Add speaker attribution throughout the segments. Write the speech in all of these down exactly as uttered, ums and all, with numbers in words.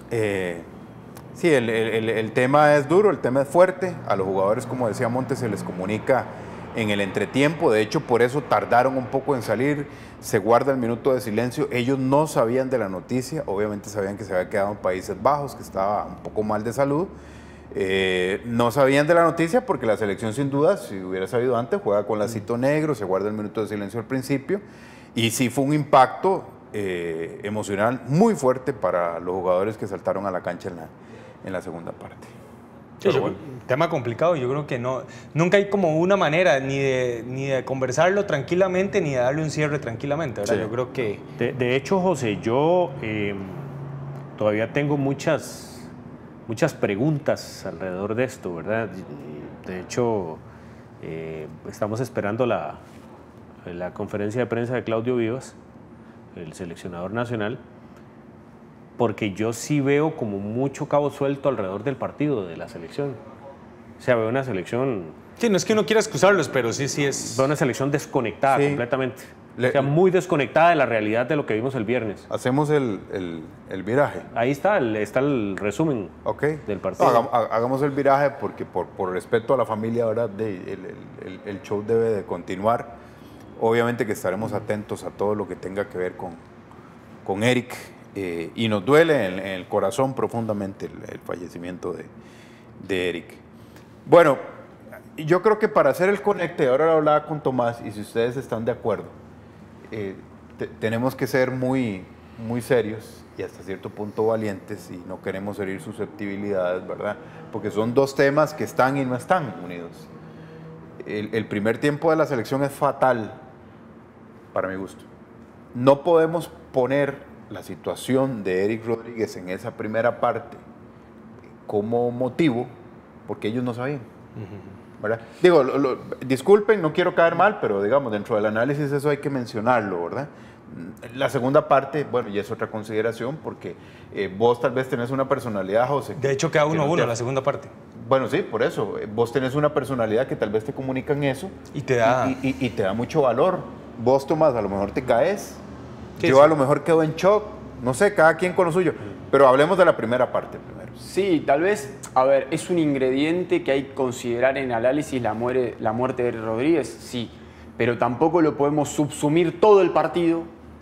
Speaker 1: Eh, sí, el, el, el tema es duro, el tema es fuerte. A los jugadores, como decía Montes, se les comunica en el entretiempo. De hecho, por eso tardaron un poco en salir. Se guarda el minuto de silencio. Ellos no sabían de la noticia. Obviamente sabían que se había quedado en Países Bajos, que estaba un poco mal de salud. Eh, no sabían de la noticia porque la selección, sin duda, si hubiera sabido antes, juega con lacito negro, se guarda el minuto de silencio al principio. Y sí fue un impacto eh, emocional muy fuerte para los jugadores que saltaron a la cancha en la, en la segunda parte.
Speaker 2: Sí, yo, bueno. Tema complicado, yo creo que no, nunca hay como una manera ni de, ni de conversarlo tranquilamente ni de darle un cierre tranquilamente, ¿verdad? Sí. Yo creo que...
Speaker 3: De, de hecho, José, yo eh, todavía tengo muchas, muchas preguntas alrededor de esto, ¿verdad? De hecho, eh, estamos esperando la, la conferencia de prensa de Claudio Vivas, el seleccionador nacional, porque yo sí veo como mucho cabo suelto alrededor del partido de la selección. O sea, veo una selección...
Speaker 2: Sí, no es que uno quiera excusarlos, pero sí, sí es...
Speaker 3: Veo una selección desconectada sí. completamente.
Speaker 1: Le,
Speaker 3: o sea, muy desconectada de la realidad de lo que vimos el viernes.
Speaker 1: Hacemos el, el, el viraje.
Speaker 3: Ahí está, el, está el resumen
Speaker 1: okay.
Speaker 3: del partido.
Speaker 1: No, hagamos, hagamos el viraje porque por, por respeto a la familia, ¿verdad? De, el, el, el show debe de continuar. Obviamente que estaremos atentos a todo lo que tenga que ver con, con Eric. Eh, y nos duele en, en el corazón profundamente el, el fallecimiento de, de Eric. Bueno, yo creo que para hacer el conecte, ahora lo hablaba con Tomás, y si ustedes están de acuerdo, eh, te, tenemos que ser muy, muy serios y hasta cierto punto valientes y no queremos herir susceptibilidades, ¿verdad? Porque son dos temas que están y no están unidos. El, el primer tiempo de la selección es fatal, para mi gusto. No podemos poner la situación de Eric Rodríguez en esa primera parte como motivo, porque ellos no sabían. Uh-huh. ¿Verdad? Digo, lo, lo, disculpen, no quiero caer mal, pero digamos, dentro del análisis eso hay que mencionarlo, ¿verdad? La segunda parte, bueno, ya es otra consideración, porque eh, vos tal vez tenés una personalidad, José.
Speaker 2: De hecho, queda uno a uno te... la segunda parte.
Speaker 1: Bueno, sí, por eso. Vos tenés una personalidad que tal vez te comunican eso.
Speaker 2: Y te da...
Speaker 1: Y, y, y te da mucho valor. Vos, Tomás, a lo mejor te caes.
Speaker 4: Sí,
Speaker 1: Yo
Speaker 4: sí.
Speaker 1: a lo mejor quedo en shock, no sé, cada quien con lo suyo, pero hablemos de la primera parte primero.
Speaker 4: Sí, tal vez, a ver, es un ingrediente que hay que considerar en análisis la, muere, la muerte de Rodríguez, sí, pero tampoco lo podemos subsumir todo el partido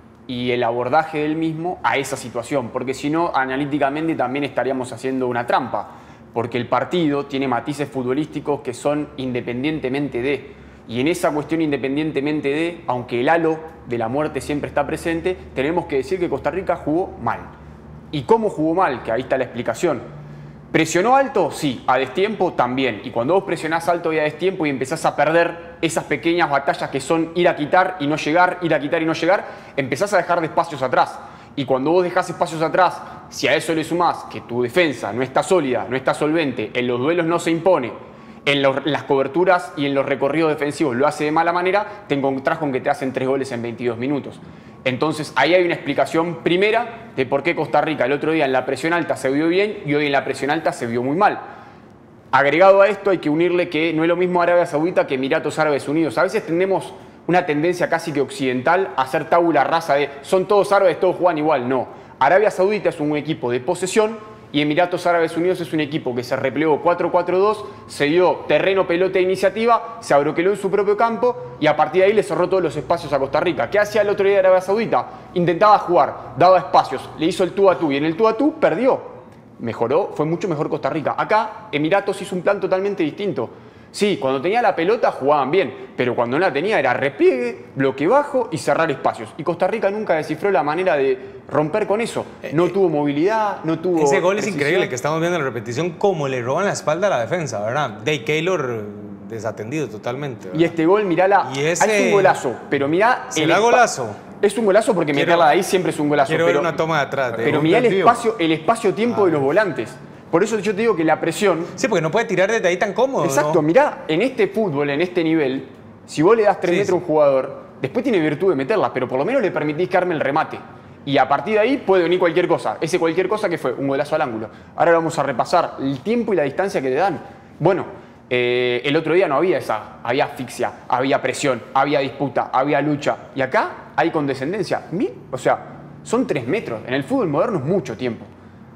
Speaker 4: y el abordaje del mismo a esa situación, porque si no, analíticamente también estaríamos haciendo una trampa, porque el partido tiene matices futbolísticos que son independientemente de... Y en esa cuestión, independientemente de, aunque el halo de la muerte siempre está presente, tenemos que decir que Costa Rica jugó mal. ¿Y cómo jugó mal? Que ahí está la explicación. ¿Presionó alto? Sí. ¿A destiempo? También. Y cuando vos presionás alto y a destiempo y empezás a perder esas pequeñas batallas que son ir a quitar y no llegar, ir a quitar y no llegar, empezás a dejar de espacios atrás. Y cuando vos dejás espacios atrás, si a eso le sumás que tu defensa no está sólida, no está solvente, en los duelos no se impone, en los, las coberturas y en los recorridos defensivos lo hace de mala manera, te encontrás con que te hacen tres goles en veintidós minutos. Entonces ahí hay una explicación primera de por qué Costa Rica el otro día en la presión alta se vio bien y hoy en la presión alta se vio muy mal. Agregado a esto hay que unirle que no es lo mismo Arabia Saudita que Emiratos Árabes Unidos. A veces tenemos una tendencia casi que occidental a hacer tabula rasa de son todos árabes, todos juegan igual. No. Arabia Saudita es un equipo de posesión y Emiratos Árabes Unidos es un equipo que se replegó cuatro cuatro dos, se dio terreno, pelota e iniciativa, se abroqueló en su propio campo y a partir de ahí le cerró todos los espacios a Costa Rica. ¿Qué hacía el otro día Arabia Saudita? Intentaba jugar, daba espacios, le hizo el tú a tú y en el tú a tú perdió. Mejoró, fue mucho mejor Costa Rica. Acá Emiratos hizo un plan totalmente distinto. Sí, cuando tenía la pelota jugaban bien, pero cuando no la tenía era repliegue, bloque bajo y cerrar espacios. Y Costa Rica nunca descifró la manera de romper con eso. No tuvo movilidad, no tuvo...
Speaker 2: Ese gol es
Speaker 4: precisión.
Speaker 2: increíble que estamos viendo en la repetición, como le roban la espalda a la defensa, ¿verdad? Dave Keylor desatendido totalmente, ¿verdad?
Speaker 4: Y este gol, mirala,
Speaker 2: y ese...
Speaker 4: es un golazo, pero mirá...
Speaker 2: ¿Será golazo?
Speaker 4: Es un golazo porque quiero, meterla de ahí siempre es un golazo.
Speaker 2: Quiero
Speaker 4: pero,
Speaker 2: ver una toma de atrás. De
Speaker 4: pero mirá el espacio, el espacio-tiempo ah. de los volantes. Por eso yo te digo que la presión...
Speaker 2: Sí, porque no puede tirar desde ahí tan cómodo.
Speaker 4: Exacto,
Speaker 2: ¿no?
Speaker 4: mirá, en este fútbol, en este nivel, si vos le das tres sí, metros sí. a un jugador, después tiene virtud de meterla, pero por lo menos le permitís que arme el remate. Y a partir de ahí puede venir cualquier cosa. Ese cualquier cosa que fue un golazo al ángulo. Ahora vamos a repasar el tiempo y la distancia que le dan. Bueno, eh, el otro día no había esa. Había asfixia, había presión, había disputa, había lucha. Y acá hay condescendencia. O sea, son tres metros. En el fútbol moderno es mucho tiempo.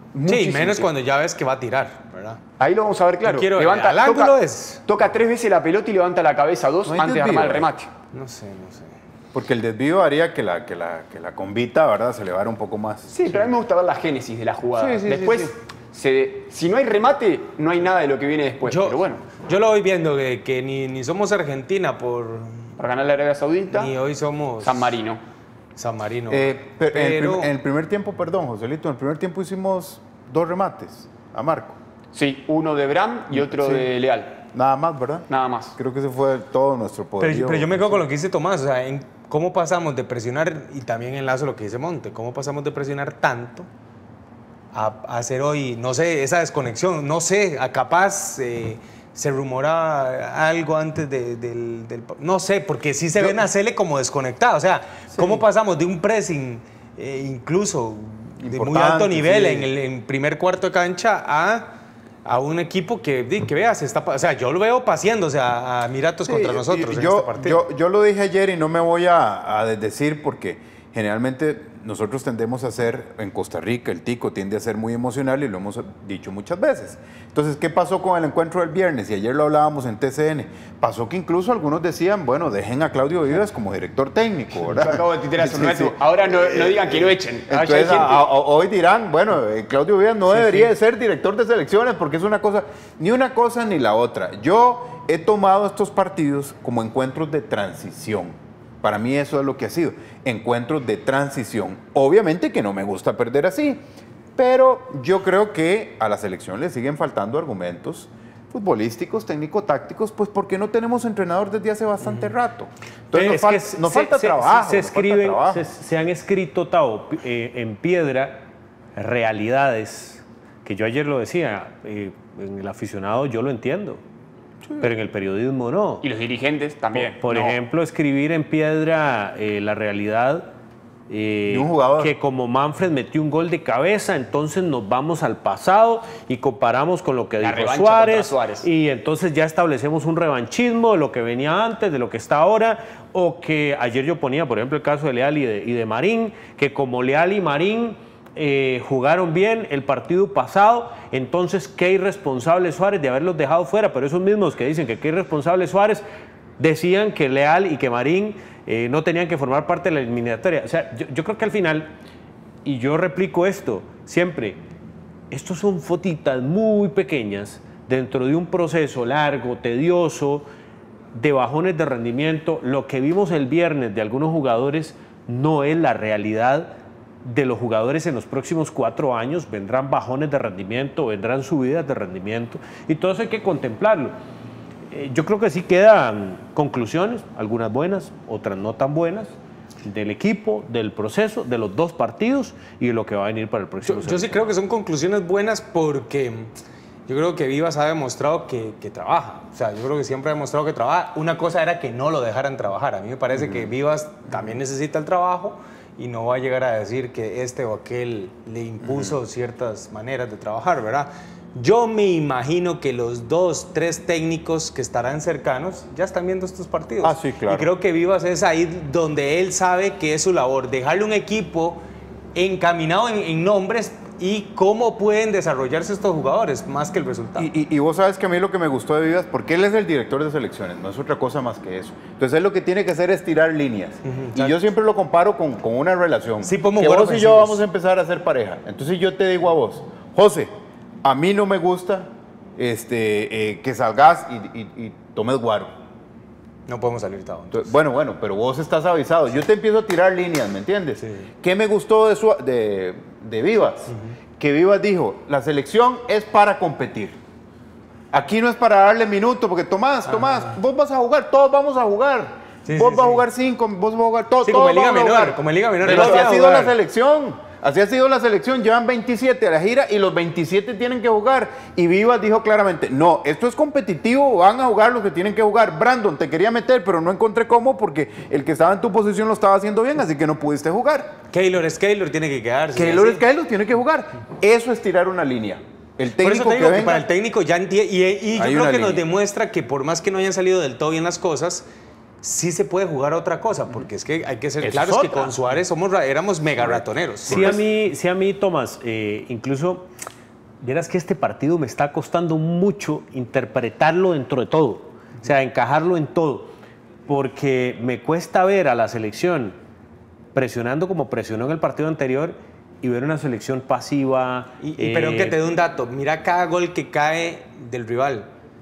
Speaker 2: Sí, menos cuando ya ves que va a tirar, ¿verdad?
Speaker 4: Ahí lo vamos a ver claro.
Speaker 2: Yo quiero,
Speaker 4: levanta,
Speaker 2: al ángulo
Speaker 4: toca,
Speaker 2: es...
Speaker 4: toca tres veces la pelota y levanta la cabeza dos
Speaker 1: No hay
Speaker 4: antes de
Speaker 1: desvío,
Speaker 4: armar el
Speaker 1: ¿eh?
Speaker 4: remate.
Speaker 2: No sé, no sé.
Speaker 1: Porque el desvío haría que la, que la, que la convita, ¿verdad?, se elevara un poco más.
Speaker 4: Sí, pero a mí me gusta ver la génesis de la jugada.
Speaker 1: Sí, sí,
Speaker 4: después,
Speaker 1: sí, sí.
Speaker 4: Se, si no hay remate, no hay nada de lo que viene después.
Speaker 2: Yo,
Speaker 4: pero bueno,
Speaker 2: yo lo voy viendo que, que ni, ni somos Argentina por...
Speaker 4: para ganar la Arabia Saudita,
Speaker 2: Ni hoy somos...
Speaker 4: San Marino.
Speaker 2: San Marino.
Speaker 1: Eh, pero, En, el
Speaker 2: pero...
Speaker 1: prim- en el primer tiempo, perdón, Joselito, en el primer tiempo hicimos dos remates a Marco.
Speaker 4: Sí, uno de Bram y otro
Speaker 1: Sí.
Speaker 4: de Leal.
Speaker 1: Nada más, ¿verdad?
Speaker 4: Nada más.
Speaker 1: Creo que ese fue todo nuestro poder.
Speaker 2: Pero, pero yo me quedo con lo que dice Tomás, o sea, en cómo pasamos de presionar, y también enlazo lo que dice Monte, cómo pasamos de presionar tanto a, a hacer hoy, no sé, esa desconexión, no sé, a capaz eh, se rumora algo antes de- del, del... No sé, porque sí se
Speaker 1: Yo-
Speaker 2: ven a Cele como desconectado, o sea, cómo pasamos de un pressing eh, incluso de muy
Speaker 1: Importante,
Speaker 2: alto nivel
Speaker 1: sí.
Speaker 2: en el en primer cuarto de cancha a... a un equipo que, di, que veas, está, pa- o sea, yo lo veo paseándose a, a Emiratos
Speaker 1: Sí,
Speaker 2: contra
Speaker 1: y-
Speaker 2: nosotros
Speaker 1: y
Speaker 2: en
Speaker 1: yo,
Speaker 2: este partido.
Speaker 1: Yo, yo lo dije ayer y no me voy a, a desdecir porque generalmente nosotros tendemos a ser, en Costa Rica, el tico tiende a ser muy emocional y lo hemos dicho muchas veces. Entonces, ¿qué pasó con el encuentro del viernes? Y ayer lo hablábamos en T C N. Pasó que incluso algunos decían, bueno, dejen a Claudio Vivas como director técnico,
Speaker 4: Yo
Speaker 1: ¿verdad?
Speaker 4: acabo de titear hace un
Speaker 1: Sí,
Speaker 4: rato.
Speaker 1: sí.
Speaker 4: Ahora no, no digan que lo echen. Ahora ya hay
Speaker 1: Entonces,
Speaker 4: gente-
Speaker 1: a- a- hoy dirán, bueno, eh, Claudio Vivas no debería de ser director de selecciones porque es una cosa, ni una cosa ni la otra. Yo he tomado estos partidos como encuentros de transición. Para mí eso es lo que ha sido, encuentros de transición. Obviamente que no me gusta perder así, pero yo creo que a la selección le siguen faltando argumentos futbolísticos, técnico-tácticos, pues porque no tenemos entrenador desde hace bastante rato. Entonces
Speaker 3: Es
Speaker 1: nos,
Speaker 3: que
Speaker 1: fal-
Speaker 3: se-
Speaker 1: nos
Speaker 3: se-
Speaker 1: falta
Speaker 3: se-
Speaker 1: trabajo.
Speaker 3: Se,
Speaker 1: nos falta
Speaker 3: escriben,
Speaker 1: trabajo.
Speaker 3: se, se han escrito, Tao, eh, en piedra realidades que yo ayer lo decía, eh, en el aficionado yo lo entiendo, pero en el periodismo no.
Speaker 4: Y los dirigentes también.
Speaker 3: Por, por
Speaker 4: No.
Speaker 3: ejemplo, escribir en piedra eh, la realidad eh,
Speaker 1: De un jugador.
Speaker 3: que como Manfred metió un gol de cabeza, entonces nos vamos al pasado y comparamos con lo que
Speaker 4: La
Speaker 3: dijo
Speaker 4: revancha
Speaker 3: Suárez,
Speaker 4: contra Suárez.
Speaker 3: y entonces ya establecemos un revanchismo de lo que venía antes, de lo que está ahora, o que ayer yo ponía, por ejemplo, el caso de Leal y de, y de Marín, que como Leal y Marín eh, jugaron bien el partido pasado, entonces qué irresponsable Suárez de haberlos dejado fuera, pero esos mismos que dicen que qué irresponsable Suárez decían que Leal y que Marín eh, no tenían que formar parte de la eliminatoria. O sea, yo, yo creo que al final, y yo replico esto siempre, estos son fotitas muy pequeñas dentro de un proceso largo, tedioso, de bajones de rendimiento. Lo que vimos el viernes de algunos jugadores no es la realidad de los jugadores en los próximos cuatro años. Vendrán bajones de rendimiento, vendrán subidas de rendimiento, y todo eso hay que contemplarlo. Eh, yo creo que sí quedan conclusiones, algunas buenas, otras no tan buenas, del equipo, del proceso, de los dos partidos y de lo que va a venir para el próximo.
Speaker 2: Yo, yo sí creo que son conclusiones buenas porque yo creo que Vivas ha demostrado que, que trabaja. O sea, yo creo que siempre ha demostrado que trabaja. Una cosa era que no lo dejaran trabajar. A mí me parece que Vivas también necesita el trabajo y no va a llegar a decir que este o aquel le impuso ciertas maneras de trabajar, ¿verdad? Yo me imagino que los dos, tres técnicos que estarán cercanos ya están viendo estos partidos.
Speaker 1: Ah, sí, claro.
Speaker 2: Y creo que Vivas es ahí donde él sabe que es su labor, dejarle un equipo encaminado en, en nombres y cómo pueden desarrollarse estos jugadores, más que el resultado.
Speaker 1: Y, y- y vos sabes que a mí lo que me gustó de Vivas, porque él es el director de selecciones, no es otra cosa más que eso. Entonces él lo que tiene que hacer es tirar líneas. Y yo siempre lo comparo con, con una relación.
Speaker 2: Sí, podemos
Speaker 1: que
Speaker 2: jugar
Speaker 1: vos y yo
Speaker 2: ofensivos.
Speaker 1: vamos a empezar a ser pareja. Entonces yo te digo a vos, José, a mí no me gusta este, eh, que salgas y, y- y tomes guaro.
Speaker 2: No podemos salir todo.
Speaker 1: Entonces, bueno, bueno, pero vos estás avisado. Yo te empiezo a tirar líneas, ¿me entiendes?
Speaker 2: Sí.
Speaker 1: ¿Qué me gustó de, su- de, de Vivas? Que Vivas dijo, la selección es para competir. Aquí no es para darle minuto, porque Tomás, Tomás, vos vas a jugar, todos vamos a jugar.
Speaker 2: Sí,
Speaker 1: vos
Speaker 2: sí,
Speaker 1: vas a
Speaker 2: sí.
Speaker 1: jugar cinco, vos vas a jugar todos.
Speaker 2: Sí, como
Speaker 1: todos
Speaker 2: en Liga
Speaker 1: vamos a
Speaker 2: Menor,
Speaker 1: jugar.
Speaker 2: como en Liga Menor,
Speaker 1: Pero
Speaker 2: todos
Speaker 1: así
Speaker 2: van
Speaker 1: ha
Speaker 2: a
Speaker 1: sido la
Speaker 2: jugar.
Speaker 1: selección. Así ha sido la selección, llevan veintisiete a la gira y los veintisiete tienen que jugar. Y Vivas dijo claramente, no, esto es competitivo, van a jugar los que tienen que jugar. Brandon, te quería meter, pero no encontré cómo porque el que estaba en tu posición lo estaba haciendo bien, así que no pudiste jugar.
Speaker 2: Keylor es Keylor, tiene que quedarse.
Speaker 1: Keylor
Speaker 2: así.
Speaker 1: es Keylor, tiene que jugar. Eso es tirar una línea. El
Speaker 2: Por
Speaker 1: técnico
Speaker 2: eso te digo
Speaker 1: que
Speaker 2: que,
Speaker 1: venga,
Speaker 2: para el técnico ya entiende, y, y yo
Speaker 1: hay
Speaker 2: creo
Speaker 1: una
Speaker 2: que nos
Speaker 1: línea.
Speaker 2: demuestra que por más que no hayan salido del todo bien las cosas, sí se puede jugar otra cosa, porque es que hay que ser
Speaker 3: Eso
Speaker 2: claros
Speaker 3: es
Speaker 2: que
Speaker 3: otra.
Speaker 2: con Suárez somos, ra- éramos mega ratoneros.
Speaker 3: Sí a mí, sí a mí Tomás, eh, incluso, vieras que este partido me está costando mucho interpretarlo dentro de todo, o sea, encajarlo en todo, porque me cuesta ver a la selección presionando como presionó en el partido anterior y ver una selección pasiva.
Speaker 2: Y, y pero
Speaker 3: eh,
Speaker 2: que te dé un dato, mira cada gol que cae del rival.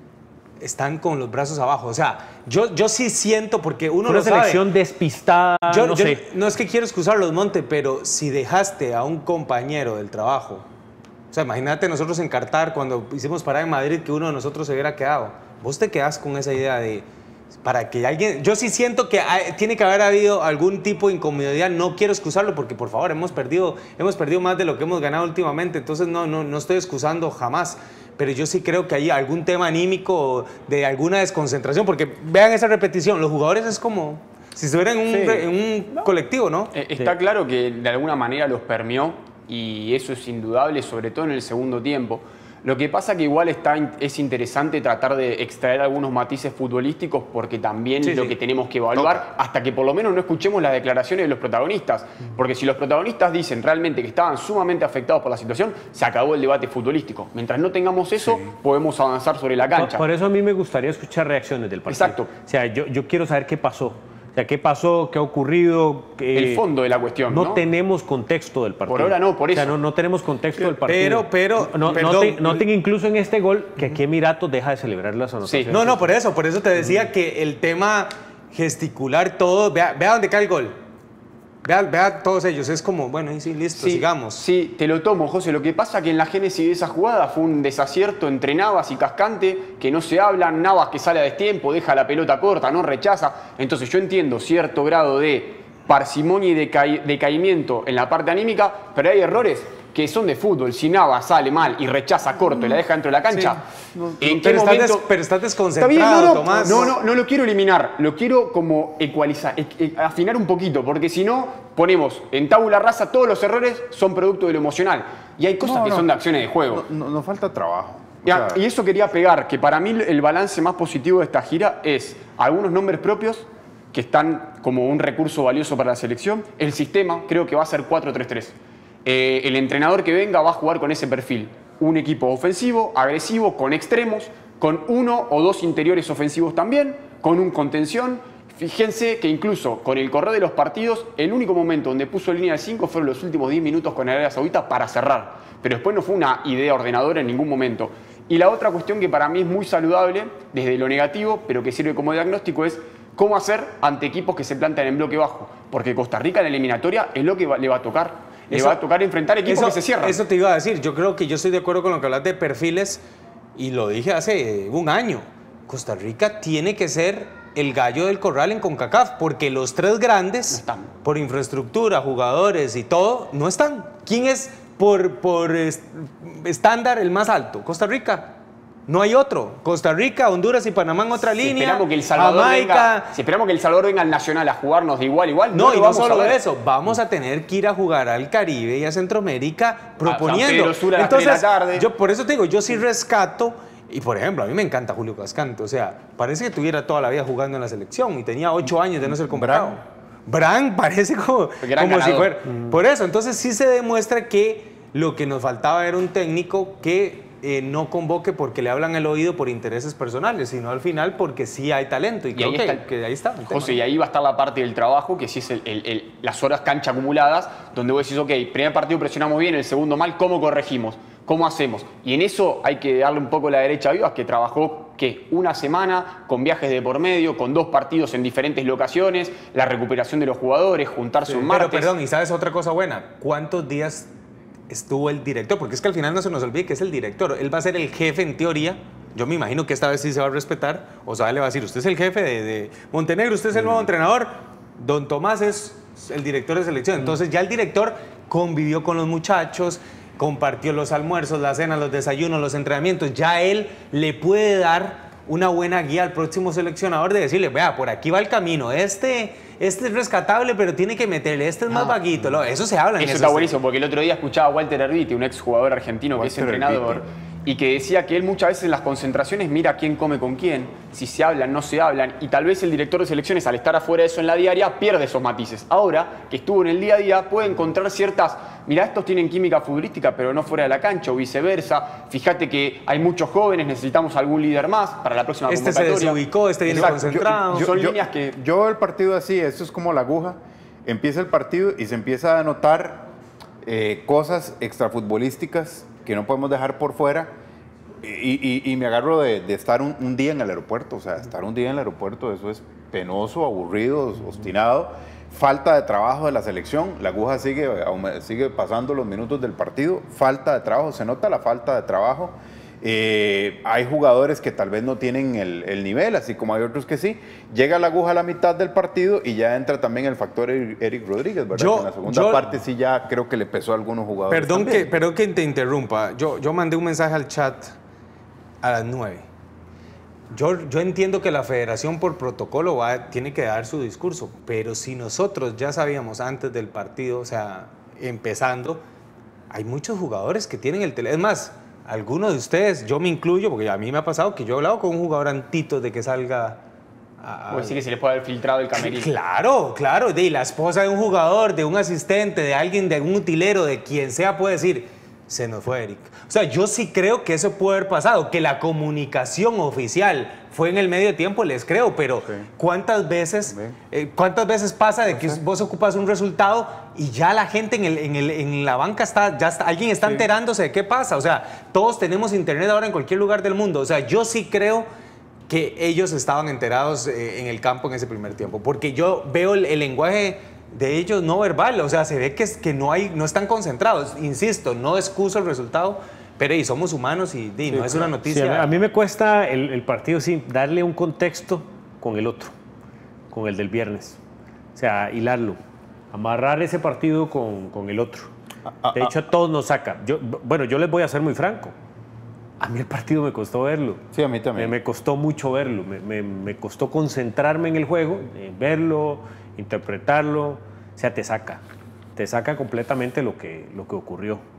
Speaker 2: Están con los brazos abajo. O sea, yo, yo sí siento, porque uno
Speaker 3: una
Speaker 2: lo sabe.
Speaker 3: selección despistada,
Speaker 2: Yo,
Speaker 3: no
Speaker 2: yo-
Speaker 3: sé.
Speaker 2: no es que quiero excusarlos, Monte, pero si dejaste a un compañero del trabajo, o sea, imagínate nosotros en Qatar, cuando hicimos parada en Madrid, que uno de nosotros se hubiera quedado. Vos te quedás con esa idea de, para que alguien... Yo sí siento que hay- tiene que haber habido algún tipo de incomodidad. No quiero excusarlo porque, por favor, hemos perdido, hemos perdido más de lo que hemos ganado últimamente. Entonces, no, no, no estoy excusando jamás. Pero yo sí creo que hay algún tema anímico de alguna desconcentración. Porque vean esa repetición. Los jugadores es como si estuvieran en un,
Speaker 4: Sí.
Speaker 2: re- en un colectivo, ¿no?
Speaker 4: Eh, Está claro que de alguna manera los permeó y eso es indudable, sobre todo en el segundo tiempo. Lo que pasa que igual está, in- es interesante tratar de extraer algunos matices futbolísticos porque también
Speaker 2: Sí,
Speaker 4: es lo
Speaker 2: sí.
Speaker 4: que tenemos que evaluar hasta que por lo menos no escuchemos las declaraciones de los protagonistas. Porque si los protagonistas dicen realmente que estaban sumamente afectados por la situación, se acabó el debate futbolístico. Mientras no tengamos eso, podemos avanzar sobre la
Speaker 3: Por,
Speaker 4: cancha.
Speaker 3: por eso a mí me gustaría escuchar reacciones del partido.
Speaker 4: Exacto.
Speaker 3: O sea, yo, yo quiero saber qué pasó. O sea, qué pasó, qué ha ocurrido. qué-
Speaker 4: El fondo de la cuestión,
Speaker 3: No,
Speaker 4: ¿no?
Speaker 3: tenemos contexto del partido.
Speaker 4: Por ahora no, por
Speaker 3: O sea,
Speaker 4: eso.
Speaker 3: no, no tenemos contexto del partido.
Speaker 2: Pero, pero,
Speaker 3: No,
Speaker 2: perdón.
Speaker 3: noten, noten incluso en este gol que aquí Emiratos deja de celebrar las anotaciones.
Speaker 2: No, no, por eso, por eso te decía que el tema gesticular todo, vea, vea dónde cae el gol. Vea, vea todos ellos, es como, bueno, y sí, listo,
Speaker 4: Sí,
Speaker 2: sigamos.
Speaker 4: Sí, te lo tomo, José. Lo que pasa que en la génesis de esa jugada fue un desacierto entre Navas y Cascante, que no se hablan, Navas que sale a destiempo, deja la pelota corta, no rechaza. Entonces yo entiendo cierto grado de parsimonia y deca- decaimiento en la parte anímica, pero hay errores que son de fútbol. Si Navas sale mal y rechaza corto y la deja dentro de la cancha, ¿en qué
Speaker 2: pero, estás
Speaker 4: momento...?
Speaker 2: des- pero estás
Speaker 4: Está
Speaker 2: desconcentrado,
Speaker 4: bien, no, no,
Speaker 2: Tomás.
Speaker 4: no, no, no lo quiero eliminar, lo quiero como ecualizar, e- e- afinar un poquito, porque si no, ponemos en tabula rasa todos los errores son producto de lo emocional. Y hay cosas
Speaker 1: No,
Speaker 4: que
Speaker 1: no.
Speaker 4: son de acciones de juego.
Speaker 1: No, no- no falta trabajo. O
Speaker 4: Ya,
Speaker 1: sea,
Speaker 4: y eso quería pegar, que para mí el balance más positivo de esta gira es algunos nombres propios que están como un recurso valioso para la selección. El sistema creo que va a ser cuatro tres tres. Eh, el entrenador que venga va a jugar con ese perfil. Un equipo ofensivo, agresivo, con extremos, con uno o dos interiores ofensivos también, con un contención. Fíjense que incluso con el correr de los partidos, el único momento donde puso línea de cinco fueron los últimos diez minutos con Arabia Saudita para cerrar. Pero después no fue una idea ordenadora en ningún momento. Y la otra cuestión que para mí es muy saludable, desde lo negativo, pero que sirve como diagnóstico, es cómo hacer ante equipos que se plantan en bloque bajo. Porque Costa Rica en la eliminatoria es lo que va- le va a tocar. Le
Speaker 2: Eso-
Speaker 4: va a tocar enfrentar equipos
Speaker 2: eso,
Speaker 4: que se cierran.
Speaker 2: Eso te iba a decir. Yo creo que yo estoy de acuerdo con lo que hablas de perfiles y lo dije hace un año. Costa Rica tiene que ser el gallo del corral en CONCACAF porque los tres grandes,
Speaker 4: No están.
Speaker 2: por infraestructura, jugadores y todo, no están. ¿Quién es por, por est- estándar el más alto? Costa Rica. No hay otro. Costa Rica, Honduras y Panamá en otra
Speaker 4: Si
Speaker 2: línea.
Speaker 4: esperamos que el Salvador
Speaker 2: Jamaica.
Speaker 4: venga, si esperamos que el Salvador venga al Nacional a jugarnos de igual a igual,
Speaker 2: No,
Speaker 4: lo
Speaker 2: y no
Speaker 4: vamos a
Speaker 2: solo
Speaker 4: ver.
Speaker 2: eso, vamos a tener que ir a jugar al Caribe y a Centroamérica proponiendo.
Speaker 4: Pedro Sula a las tres de la tarde.
Speaker 2: Yo por eso te digo, yo sí rescato, y por ejemplo, a mí me encanta Julio Cascante, o sea, parece que tuviera toda la vida jugando en la selección y tenía ocho años de no ser convocado. Bran parece como,
Speaker 4: Gran
Speaker 2: como si
Speaker 4: ganador.
Speaker 2: fuera. Por eso, entonces sí se demuestra que lo que nos faltaba era un técnico que eh, no convoque porque le hablan el oído por intereses personales, sino al final porque sí hay talento. Y,
Speaker 4: Y
Speaker 2: creo
Speaker 4: ahí
Speaker 2: que,
Speaker 4: está-
Speaker 2: que ahí está. el tema.
Speaker 4: José, y ahí va a estar la parte del trabajo, que sí es el- el- el- las horas cancha acumuladas, donde vos decís, ok, primer partido presionamos bien, el segundo mal, ¿cómo corregimos? ¿Cómo hacemos? Y en eso hay que darle un poco la derecha a Vivas, que trabajó, ¿qué? Una semana, con viajes de por medio, con dos partidos en diferentes locaciones, la recuperación de los jugadores, juntarse un martes.
Speaker 2: Pero perdón, y sabes otra cosa buena, ¿cuántos días estuvo el director? Porque es que al final no se nos olvide que es el director, él va a ser el jefe en teoría. Yo me imagino que esta vez sí se va a respetar, o sea, le va a decir, usted es el jefe de, de Montenegro, usted es el nuevo entrenador, don Tomás es el director de selección. Entonces ya el director convivió con los muchachos, compartió los almuerzos, las cenas, los desayunos, los entrenamientos, ya él le puede dar una buena guía al próximo seleccionador de decirle, vea, por aquí va el camino, este, este es rescatable, pero tiene que meterle, este es más vaguito. Lo- Eso se habla en
Speaker 4: Eso
Speaker 2: esos-
Speaker 4: está buenísimo, porque el otro día escuchaba a Walter Herbiti, un exjugador argentino que es
Speaker 1: Walter
Speaker 4: entrenador, y que decía que él muchas veces en las concentraciones mira quién come con quién, si se hablan, no se hablan, y tal vez el director de selecciones, al estar afuera de eso en la diaria, pierde esos matices. Ahora, que estuvo en el día a día, puede encontrar ciertas, mira, estos tienen química futbolística, pero no fuera de la cancha, o viceversa. Fíjate que hay muchos jóvenes, necesitamos algún líder más para la próxima
Speaker 2: Este se
Speaker 4: convocatoria.
Speaker 2: desubicó, este viene
Speaker 4: Exacto.
Speaker 2: concentrado.
Speaker 1: Yo-
Speaker 4: Son
Speaker 1: yo-
Speaker 4: líneas que...
Speaker 1: Yo veo el partido así, esto es como la aguja. Empieza el partido y se empieza a notar eh, cosas extrafutbolísticas que no podemos dejar por fuera. Y, y- y me agarro de, de estar un, un día en el aeropuerto. O sea, estar un día en el aeropuerto, eso es penoso, aburrido, obstinado. Falta de trabajo de la selección. La aguja sigue, aume- sigue pasando los minutos del partido. Falta de trabajo, se nota la falta de trabajo. Eh, hay jugadores que tal vez no tienen el, el nivel, así como hay otros que sí. Llega la aguja a la mitad del partido y ya entra también el factor Eric, Eric Rodríguez, ¿verdad?
Speaker 2: Yo-
Speaker 1: Que en la segunda
Speaker 2: yo-
Speaker 1: parte sí ya creo que le pesó a algunos jugadores.
Speaker 2: Perdón
Speaker 1: también.
Speaker 2: que, perdón que te interrumpa. Yo, yo mandé un mensaje al chat a las nueve. Yo, yo entiendo que la federación por protocolo va, tiene que dar su discurso, pero si nosotros ya sabíamos antes del partido, o sea, empezando, hay muchos jugadores que tienen el teléfono. Es más, algunos de ustedes, yo me incluyo, porque a mí me ha pasado que yo he hablado con un jugador antito de que salga a...
Speaker 4: Pues sí que se le puede haber filtrado el camerino.
Speaker 2: Claro, claro. De la esposa de un jugador, de un asistente, de alguien, de un utilero, de quien sea, puede decir, se nos fue Eric. O sea, yo sí creo que eso puede haber pasado, que la comunicación oficial fue en el medio tiempo, les creo, pero
Speaker 1: Sí.
Speaker 2: ¿cuántas veces,
Speaker 1: Sí.
Speaker 2: eh, cuántas veces pasa de que vos ocupas un resultado y ya la gente en, el, en, el, en la banca está, ya está, alguien está enterándose de qué pasa? O sea, todos tenemos internet ahora en cualquier lugar del mundo. O sea, yo sí creo que ellos estaban enterados eh, en el campo en ese primer tiempo, porque yo veo el, el lenguaje de ellos no verbal, o sea, se ve que, es, que no, hay, no están concentrados. Insisto, no excuso el resultado, pero y somos humanos y, y no es una
Speaker 3: Sí,
Speaker 2: noticia.
Speaker 3: a mí me cuesta el, el partido, sí, darle un contexto con el otro, con el del viernes. O sea, hilarlo, amarrar ese partido con, con el otro. De hecho, a todos nos saca. Yo, bueno, yo les voy a ser muy franco. A mí el partido me costó verlo.
Speaker 1: Sí, a mí también.
Speaker 3: Me, me costó mucho verlo. Me, me- me costó concentrarme en el juego, eh, verlo, interpretarlo. O sea, te saca. Te saca completamente lo que, lo que ocurrió.